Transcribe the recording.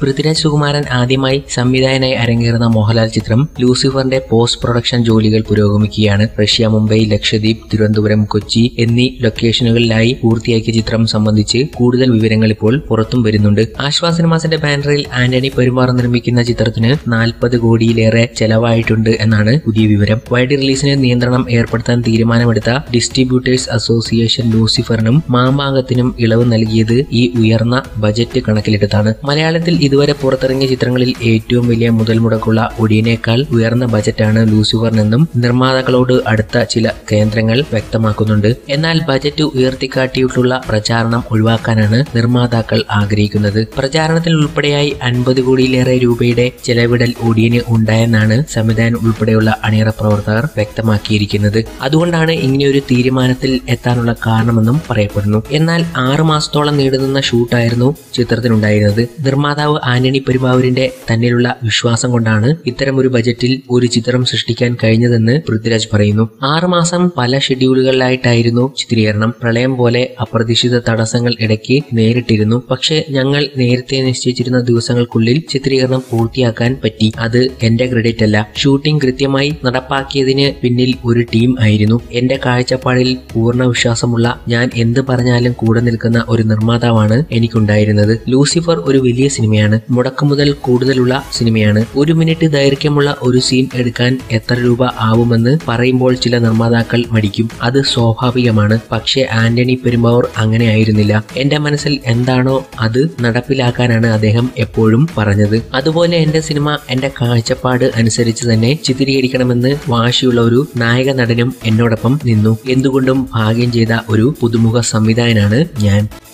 പൃഥ്വിരാജ് സുകുമാരൻ ആദ്യമായി സംവിധായകനായി അരങ്ങേറുന്ന മോഹൻലാൽ ചിത്രം ലൂസിഫറിന്റെ post production ജോലികൾ പുരോഗമിക്കുകയാണ്. റഷ്യ, മുംബൈ, ലക്ഷദ്വീപ്, തിരുവനന്തപുരം, കൊച്ചി എന്നീ ലൊക്കേഷനുകളിലായി പൂർത്തിയാക്കിയ ചിത്രം സംബന്ധിച്ച് കൂടുതൽ വിവരങ്ങൾ ഇപ്പോൾ പുറത്തും വരുന്നുണ്ട്. ആശ്വാസ് സിനിമാസിന്റെ ബാനറിൽ ആന്റണി പെരുമാർ നിർമ്മിക്കുന്ന ചിത്രത്തിന് 40 കോടിയിലേറെ ചെലവായിട്ടുണ്ട് എന്നാണ് പുതിയ വിവരം. വൈഡ് റിലീസിന് നിയന്ത്രണം ഏർപ്പെടുത്താൻ തീരുമാനമെടുത്ത ഡിസ്ട്രിബ്യൂട്ടേഴ്സ് അസോസിയേഷൻ ലൂസിഫറിനും മാമാങ്കത്തിനും ഇളവ് നൽകിയത് ഈ ഉയർന്ന ബജറ്റ് കണക്കിലെടുത്താണ്. മലയാളത്തിൽ ഇതുവരെ പുറത്തിറങ്ങിയ ചിത്രങ്ങളിൽ ഏറ്റവും വലിയ മുതൽ മുടക്കുള്ള ഒടിയനേക്കാൾ ഉയർന്ന ബജറ്റാണ് ലൂസിഫറിനെന്നും നിർമ്മാതാക്കളോട് അടുത്ത ചില കേന്ദ്രങ്ങൾ വ്യക്തമാക്കുന്നുണ്ട്. എന്നാൽ ബജറ്റ് ഉയർത്തിക്കാട്ടിയിട്ടുള്ള പ്രചാരണം ഒഴിവാക്കാനാണ് നിർമ്മാതാക്കൾ ആഗ്രഹിക്കുന്നത്. പ്രചാരണത്തിൽ ഉൾപ്പെടെയായി 50 കോടിയിലേറെ രൂപയുടെ ചെലവിടൽ ഒടിയന് ഉണ്ടായെന്നാണ് സംവിധാനം ഉൾപ്പെടെയുള്ള അണിയറ പ്രവർത്തകർ വ്യക്തമാക്കിയിരിക്കുന്നത്. അതുകൊണ്ടാണ് ഇങ്ങനെയൊരു തീരുമാനത്തിൽ എത്താനുള്ള കാരണമെന്നും പറയപ്പെടുന്നു. എന്നാൽ 6 മാസത്തോളം നീണ്ടുനിന്ന ഷൂട്ടായിരുന്നു ചിത്രത്തിനുണ്ടായിരുന്നത്. നിർമ്മാതാവ് ആന്റണി പെരുമാവൂരിന്റെ തന്നിലുള്ള വിശ്വാസം കൊണ്ടാണ് ഇത്തരമൊരു ബജറ്റിൽ ഒരു ചിത്രം സൃഷ്ടിക്കാൻ കഴിഞ്ഞതെന്ന് പൃഥ്വിരാജ് പറയുന്നു. 6 മാസം പല ഷെഡ്യൂളുകളിലായിട്ടായിരുന്നു ചിത്രീകരണം. പ്രളയം പോലെ അപ്രതീക്ഷിത തടസ്സങ്ങൾ ഇടയ്ക്ക് നേരിട്ടിരുന്നു. പക്ഷേ ഞങ്ങൾ നേരത്തെ നിശ്ചയിച്ചിരുന്ന ദിവസങ്ങൾക്കുള്ളിൽ ചിത്രീകരണം പൂർത്തിയാക്കാൻ പറ്റി. അത് എന്റെ ക്രെഡിറ്റ് അല്ല. ഷൂട്ടിംഗ് കൃത്യമായി നടപ്പാക്കിയതിന് പിന്നിൽ ഒരു ടീം ആയിരുന്നു. എന്റെ കാഴ്ചപ്പാടിൽ പൂർണ്ണ വിശ്വാസമുള്ള, ഞാൻ എന്ത് പറഞ്ഞാലും കൂടെ നിൽക്കുന്ന ഒരു നിർമ്മാതാവാണ് എനിക്കുണ്ടായിരുന്നത്. ലൂസിഫർ ഒരു വലിയ സിനിമയാണ്. മുടക്കുമുതൽ കൂടുതലുള്ള സിനിമയാണ്. 1 മിനിറ്റ് ദൈർഘ്യമുള്ള ഒരു സീൻ എടുക്കാൻ എത്ര രൂപ ആവുമെന്ന് പറയുമ്പോൾ ചില നിർമ്മാതാക്കൾ മടിക്കും. അത് സ്വാഭാവികമാണ്. പക്ഷേ ആന്റണി പെരുമാവൂർ അങ്ങനെ ആയിരുന്നില്ല. എന്റെ മനസ്സിൽ എന്താണോ അത് നടപ്പിലാക്കാനാണ് അദ്ദേഹം എപ്പോഴും പറഞ്ഞത്. അതുപോലെ എന്റെ സിനിമ എന്റെ കാഴ്ചപ്പാട് അനുസരിച്ച് തന്നെ ചിത്രീകരിക്കണമെന്ന് വാശിയുള്ള ഒരു നായക നടനും എന്നോടൊപ്പം നിന്നു. എന്തുകൊണ്ടും ഭാഗ്യം ചെയ്ത ഒരു പുതുമുഖ സംവിധായകനാണ് ഞാൻ.